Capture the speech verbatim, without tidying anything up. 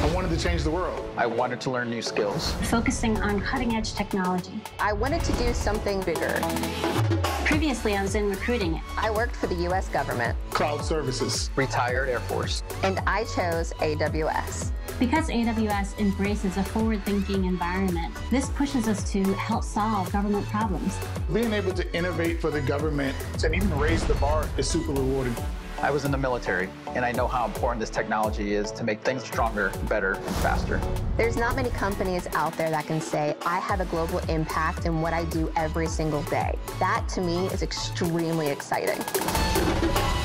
I wanted to change the world. I wanted to learn new skills. Focusing on cutting-edge technology. I wanted to do something bigger. Previously, I was in recruiting. I worked for the U S government. Cloud services. Retired Air Force. And I chose A W S. Because A W S embraces a forward-thinking environment, this pushes us to help solve government problems. Being able to innovate for the government and even raise the bar is super rewarding. I was in the military, and I know how important this technology is to make things stronger, better, and faster. There's not many companies out there that can say, I have a global impact in what I do every single day. That, to me, is extremely exciting.